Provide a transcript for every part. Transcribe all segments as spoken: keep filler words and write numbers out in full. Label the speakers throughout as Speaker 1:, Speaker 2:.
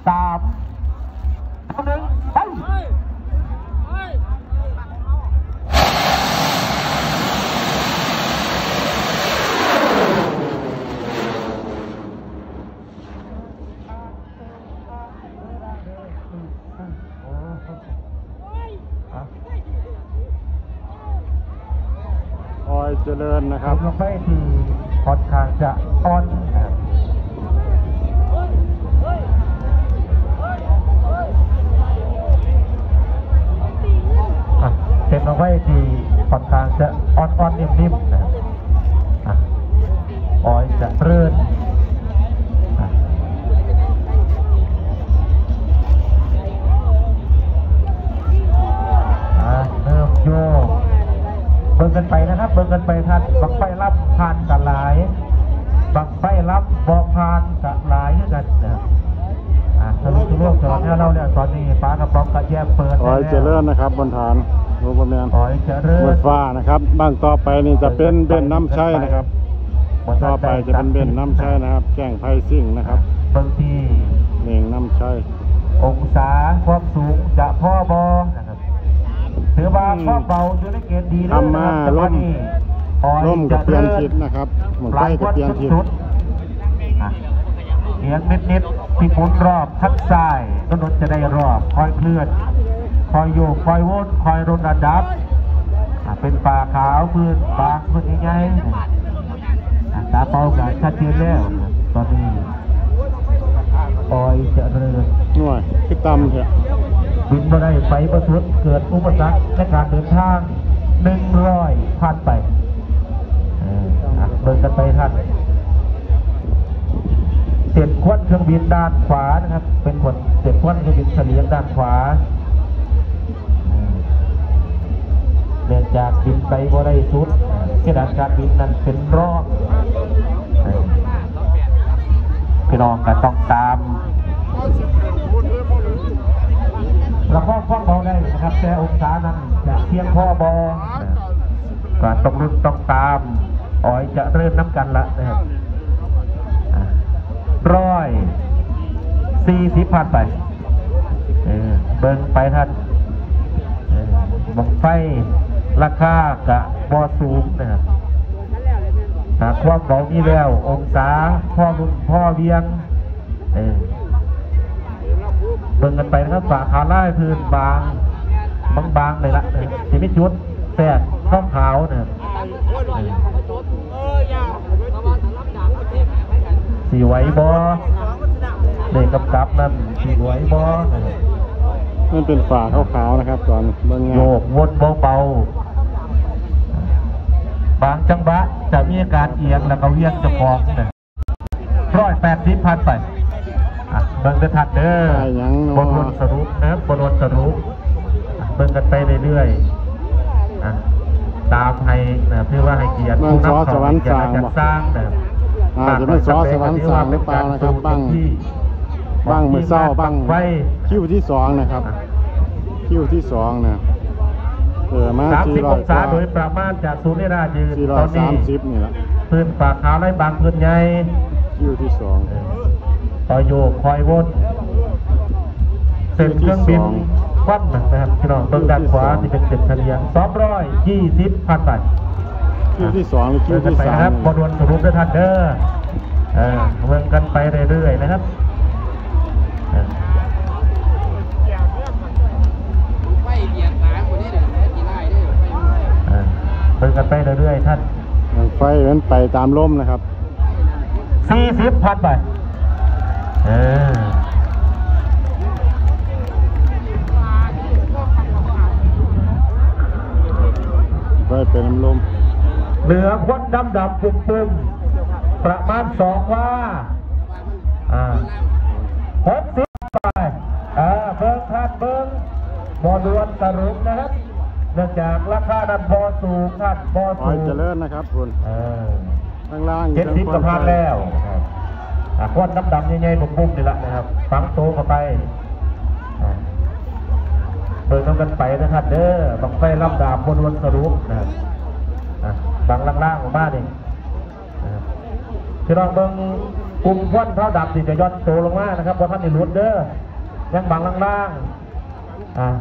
Speaker 1: สามหนึ่งไป
Speaker 2: ออยเจริญนะครับ
Speaker 1: ลงไปที่ค่อนข้างจะอ่อนเต็มลงไปที่ค่อนข้างจะอ่อนๆนิ่มๆนะครับออยจะเรื่อนเริ่มโยกเบิ่งกันไปนะครับเบิ่งกันไปท่านบังไฟรับผ่านกันหลายบังไฟรับบอกผ่านกันหลายด้วยกันนะครับอ่าสรุปทุกเรื่องสอนให้เราเนี่ยตอนนี้ฟ้ากระป๋องกระแยกเปิด
Speaker 2: ออยเจริญนะครับบนฐานรูปแมน
Speaker 1: ออยเจริญ
Speaker 2: บนฟ้านะครับบ้างต่อไปนี่จะเป็นเบนน้ำใช้นะครับต่อไปจะเป็นเบนน้ำใช้นะครับแจ้งไพ่ซิ่งนะครับ
Speaker 1: บางที
Speaker 2: เน่งน้ำใช้
Speaker 1: องศาความสูงจะพ่อบอนะครับถือว่าพ่อเบาอยู่ในเกณฑ์ดีเลย
Speaker 2: นะครับทำมาล่มล่มกับเปลี่ยนทิศนะครับหมุนไปกับเปลี่ยนทิศ
Speaker 1: เอียงนิดๆที่หมุนรอบทักซ้ายต้นรถจะได้รอบคอยเคลื่อนคอยโยกคอยวนคอยรนระดับเป็นป่าขาวพื้นบางพื้นใหญ่ๆตาเป้ากันชัดเจนแล้วตอนนี้ออยจะเริ่ม
Speaker 2: หน่วยคือต่ำเถอะ
Speaker 1: บินมาได้ไปประทุษเกิดอุปสรรคในการเดินทางหนึ่งร้อยผ่านไปเดินกันไปท่านเศษควันเครื่องบินด้านขวานะครับเป็นผลเศษควันเครื่องบินเฉลียงด้านขวาเนื่องจากบินไปบ่ได้สุดขนาดการบินนั้นเป็นรอบพี่น้องก็ต้องตามเราพ่อพ่อเบาได้นะครับแต่องศานั้นจะเพียงพ่อบอก็ต้องรุ่นต้องตามอ๋อยจะเริ่มน้ำกันละนะครับร้อยสี่สิบผ่านไปเบิ่งไปท่านบังไฟราคากะบอสูงนะครับหากความเบานี่แล้วองศาพ่อรุ่นพ่อเวียงเบิ่งกันไปนะครับฝาขาวไล่พื้นบางบางๆเลยละที่ไม่จุดแสกข้าวขาวเนี่ยสีไหวบอเด็กกับกับนั่นสีไหวบอ
Speaker 2: นั่นเป็นฝาขาวๆนะครับตอนเบิ่ง
Speaker 1: โยกวนเบาๆบางจังหวะจะมีอาการเอียงแล้วก็เวียงจะฟองเนี่ยร้อยแปดสิบพันไปเบิ่งจะทัดเด้อบนวนสรุปนะครับบนวนสรุปเบิ่งกันไปเรื่อยๆตามให้เพื่อว่าให้เกียรติ
Speaker 2: ผู้นำเขาจะสร้างแบบจะเป็นซอสวรรค์สร้างหรือเปล่านะครับบ้างบ้างมือเศร้าบ้างคิวที่สองนะครับคิวที่สองนะเออมา
Speaker 1: สามสิบองศาโดยประมาณจากศูนย์นิรายืน
Speaker 2: ตอนนี้นี่แหละ
Speaker 1: พื้นฝาขาวไล่บางพื้นใหญ่
Speaker 2: คิวที่สอง
Speaker 1: คอยโยกคอยวนเส้นเครื่องบินคว่ำนะครับพี่น้องเบื้องด้านขวาที่เป็นเส้นเฉลี่ยสองร้อยยี่สิบพันไป
Speaker 2: คิวที่สองคิวที่สาม
Speaker 1: ครับบอลวนสรุปด้วยท่านเด้อเออเมืองกันไปเรื่อยๆนะครับเมืองกันไปเรื่อยๆท่าน
Speaker 2: ไฟมันไปตามลมนะครับ
Speaker 1: สี่สิบพันไปเออ
Speaker 2: ไปเป็นน้ำลม
Speaker 1: เหลือควันดำดำปุ่มปุ่มประมาณสองว่าอ่าหกสิบไปอ่าเบิ้งท่านเบิ้งบอลวนสรุปนะครับเนื่องจากราคาดันบอสูงท่านบอสูง
Speaker 2: เจริญนะครับคุณ
Speaker 1: เออ
Speaker 2: ข้างล่าง
Speaker 1: เจ็ดสิบกว่าพันแล้วควันดำดำใหญ่ๆปุ่มปุ่มนี่แหละนะครับฝังโตเข้าไปเปิดต้องกันไปนะครับเด้อต้องไปรับดาบบนวนสรุปนะครับบางล่างๆของบ้านเองพี่น้องเบิ้งกลุ่มควันเท้าดำที่จะย่อนโตลงมานะครับเพราะท่านนี่รุดเด้อยังบังล่างๆอ่า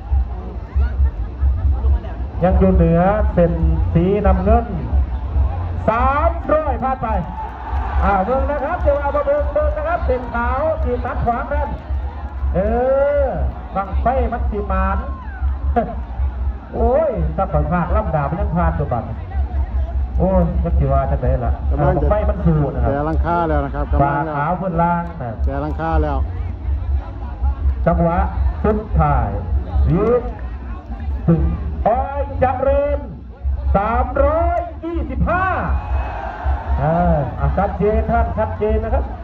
Speaker 1: ยังอยู่เหนือเป็นสีน้ำเงินสามร้อยพลาดไปอ่าเบิ่งนะครับเดี๋ยวเอามาเบิ่งเบิ่งนะครับเป็นขาวสีตัดขวางกันเออบังไฟมัดสีมานโอ้ยถ้าผ่อนภาคลำดาบมันยังพลาดตัวบัตรโอ้ยมันจีว่าจะได้ละบังไฟมันสูดนะครับ
Speaker 2: แต่ลังค่าแล้วนะครับ
Speaker 1: ปลาขาวพื้นล่างนะ
Speaker 2: แต่ลังค่าแล้ว
Speaker 1: จังหวะสุดท้ายยืดถึงอ้อยเจริญสามร้อยยี่สิบห้าเออชัดเจนท่านชัดเจนนะครับ